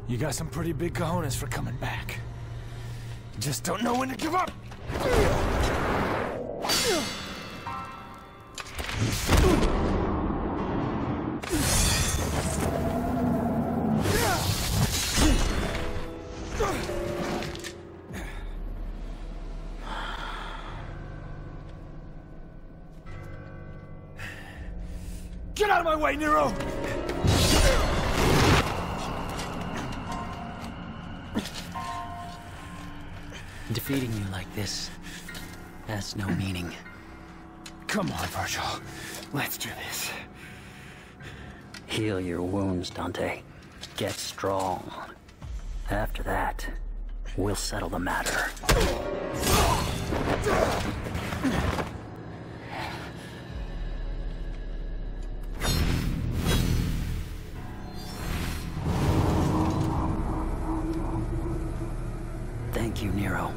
You got some pretty big cojones for coming back. You just don't know when to give up! Get out of my way, Nero! Defeating you like this has no meaning. Come on, Virgil. Let's do this. Heal your wounds, Dante. Get strong. After that, we'll settle the matter. Thank you, Nero.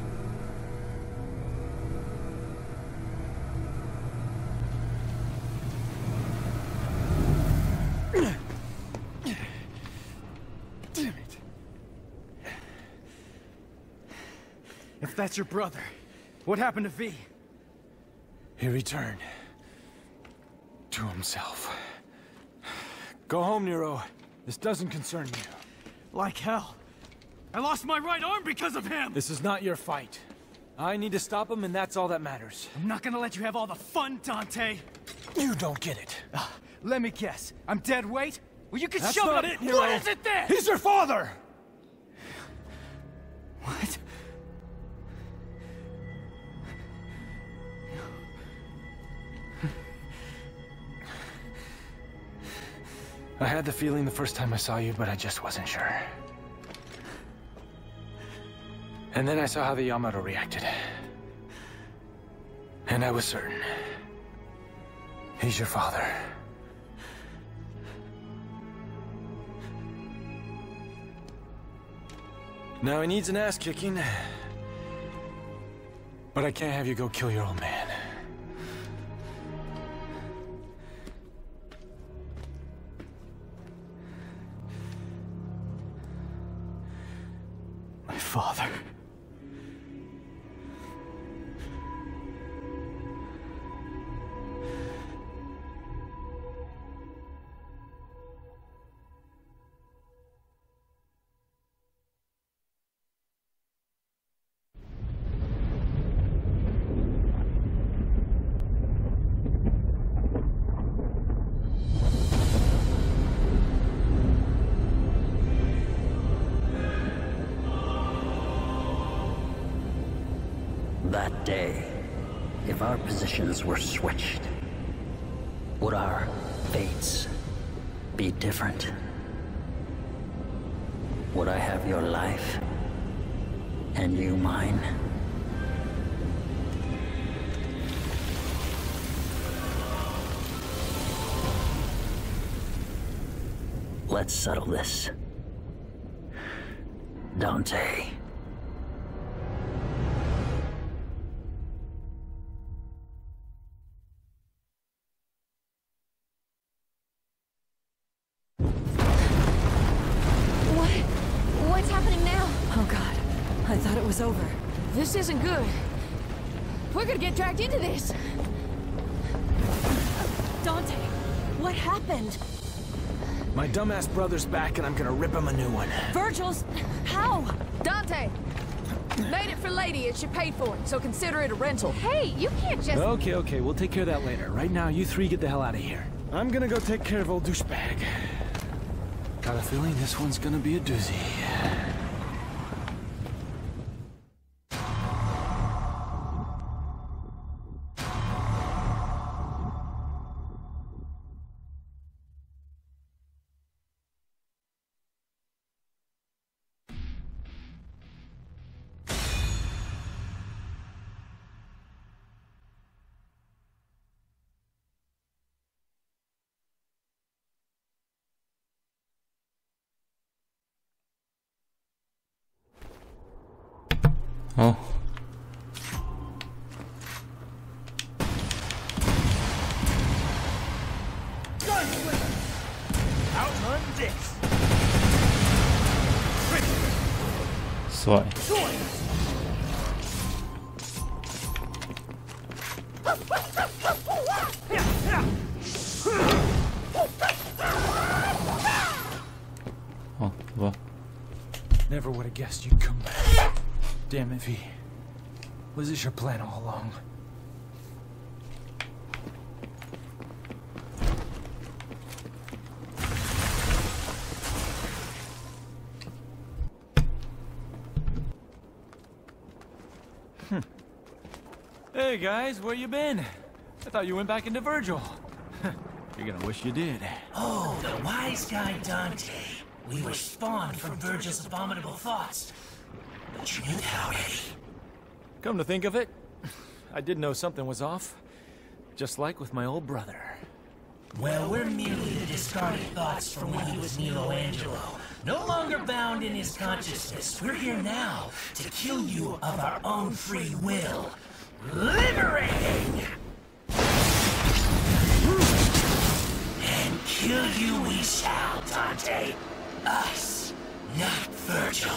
Damn it. If that's your brother, what happened to V? He returned. To himself. Go home, Nero. This doesn't concern you. Like hell. I lost my right arm because of him! This is not your fight. I need to stop him, and that's all that matters. I'm not gonna let you have all the fun, Dante! You don't get it. Let me guess. I'm dead weight? Well, you can That's shove not it! it, Nero. What is it then? He's your father! What? I had the feeling the first time I saw you, but I just wasn't sure. And then I saw how the Yamato reacted. And I was certain. He's your father. Now he needs an ass kicking. But I can't have you go kill your old man. My father. That day, if our positions were switched, would our fates be different? Would I have your life, and you mine? Let's settle this. Dante. What's happening now? Oh God, I thought it was over. This isn't good. We're gonna get dragged into this. Dante, what happened? My dumbass brother's back and I'm gonna rip him a new one. Virgil's... how? Dante! Made it for Lady and she paid for it, so consider it a rental. Hey, you can't just... Okay, we'll take care of that later. Right now, you three get the hell out of here. I'm gonna go take care of old douchebag. Got a feeling this one's gonna be a doozy. Oh. Outrun this! 帅。哦，走吧。 Never would have guessed you'd come back. Damn it, V. Was this your plan all along? Hey guys, where you been? I thought you went back into Virgil. You're gonna wish you did. Oh, the wise guy Dante. We were spawned from Virgil's abominable thoughts. But you knew that already. Come to think of it, I did know something was off. Just like with my old brother. Well, we're merely the discarded thoughts from when he was Nilo Angelo. No longer bound in his consciousness. We're here now to kill you of our own free will. Liberating! And kill you we shall, Dante. Us, not Virgil.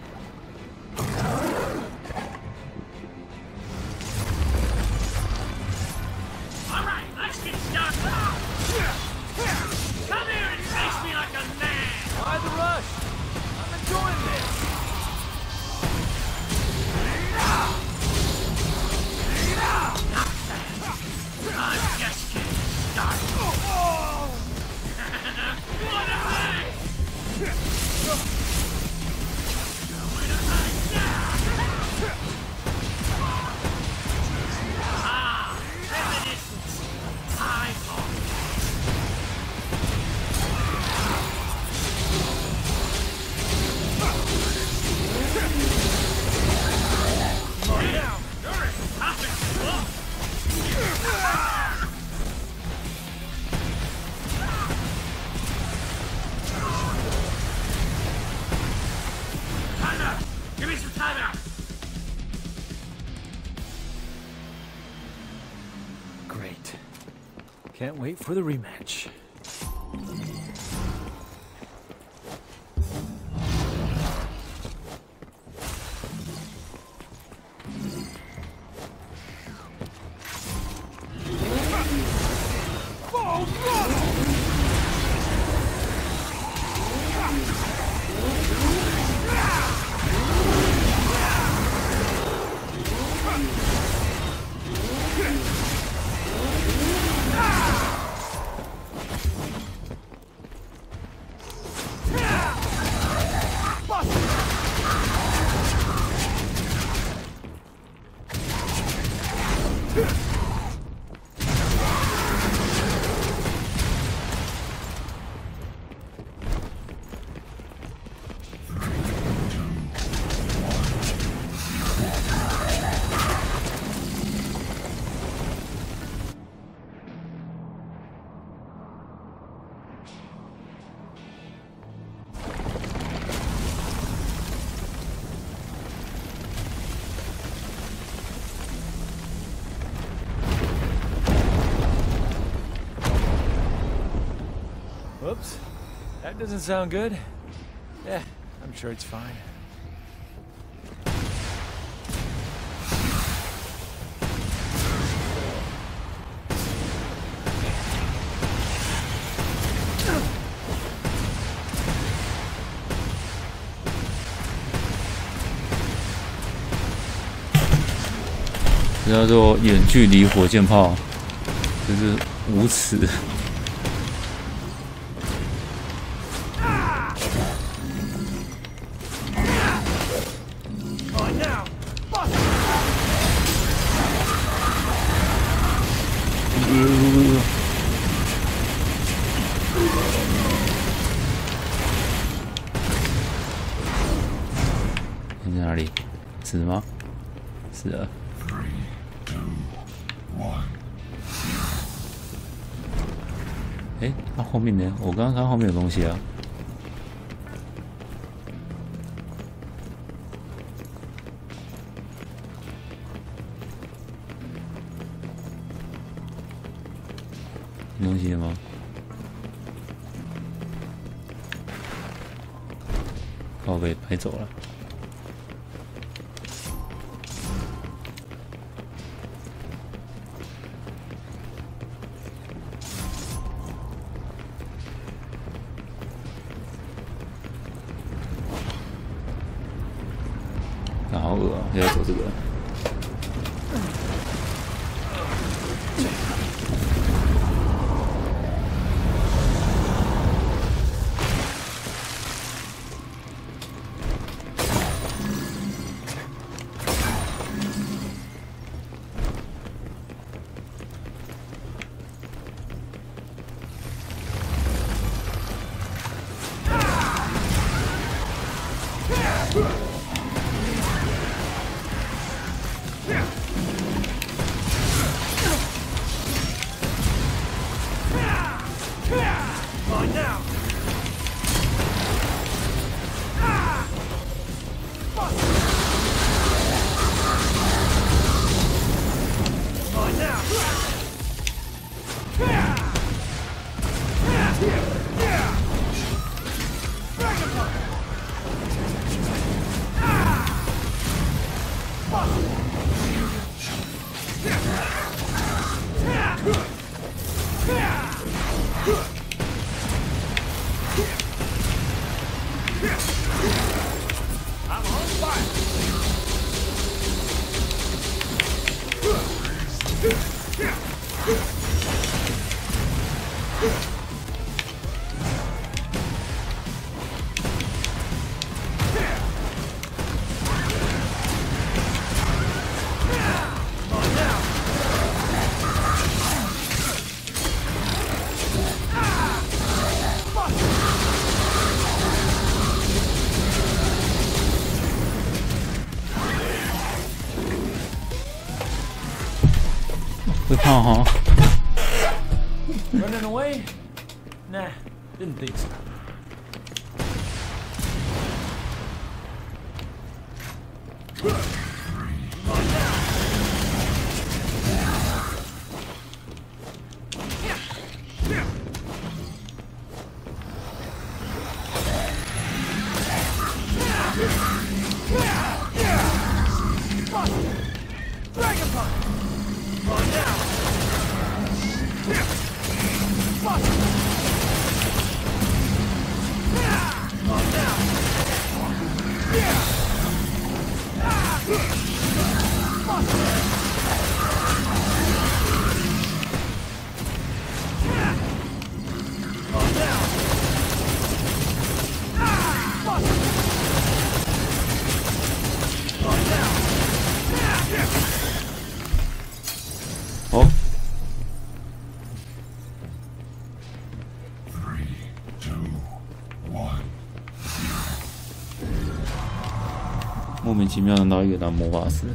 Alright, let's get started. Come here and face me like a man. Why the rush? I'm enjoying this. I'm just getting started. What a hide! Ah, reminiscence. I Give me some time out. Great. Can't wait for the rematch. Whoops. That doesn't sound good. Yeah, I'm sure it's fine. 这叫做远距离火箭炮，就是无耻。你在哪里？死吗？死了。哎，那后面呢？我刚刚看后面有东西啊。有东西吗？靠北拍走了。 也要走这个。会怕哈 Running away? Nah, didn't think so. 哦，莫名其妙的拿一个当魔法师。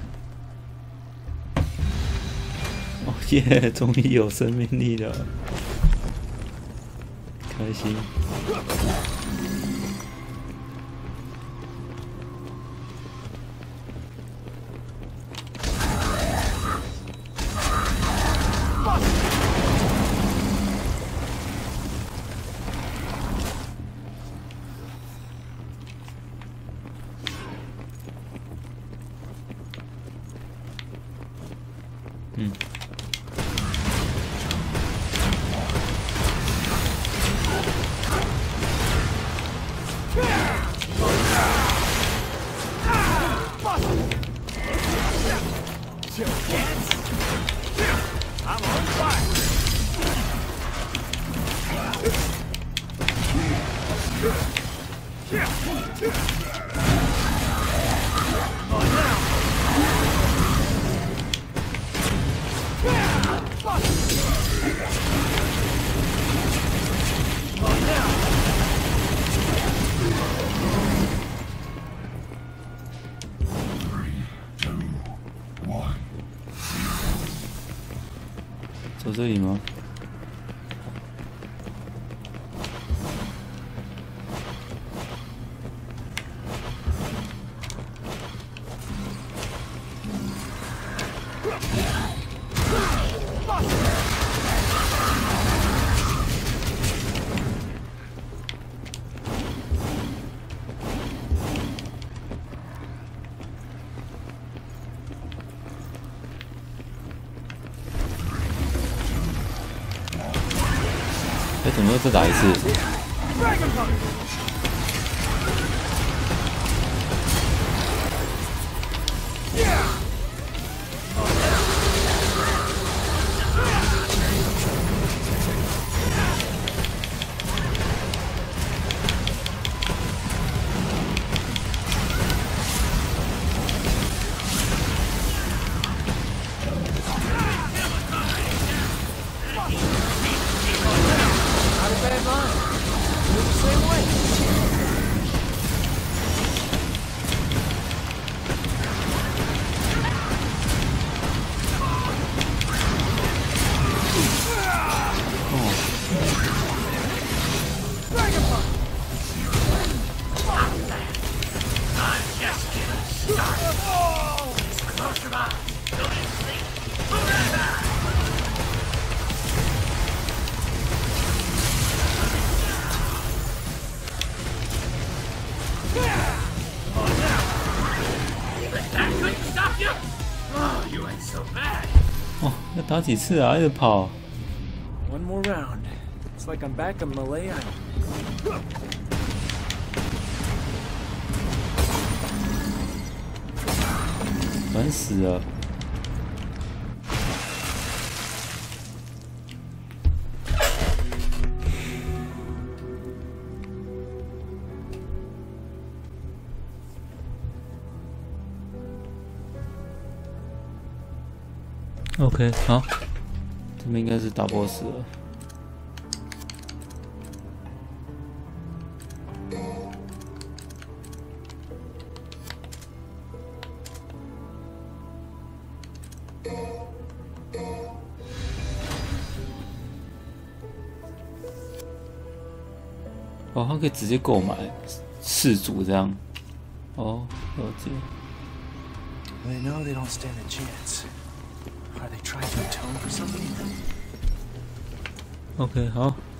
哦耶，终于有生命力了，开心。嗯。走这里吗？哎，怎么又再打一次？ bad line. You're the same way. 哦，要打几次啊？一直跑。 One more round. It's like I'm back on Malay Island. 烦死了。OK， 好，这边应该是打 BOSS 了。哦，他可以直接购买4组这样。哦，了解。 They know they don't stand a chance. Are they trying to atone for something? OK， 好。